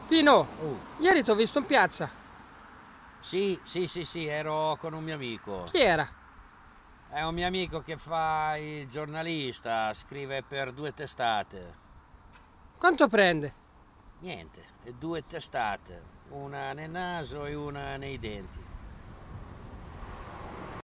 Pino, Oh, ieri ti ho visto in piazza. sì, ero con un mio amico. Chi era? È un mio amico che fa il giornalista, scrive per due testate. Quanto prende? Niente, due testate, una nel naso e una nei denti.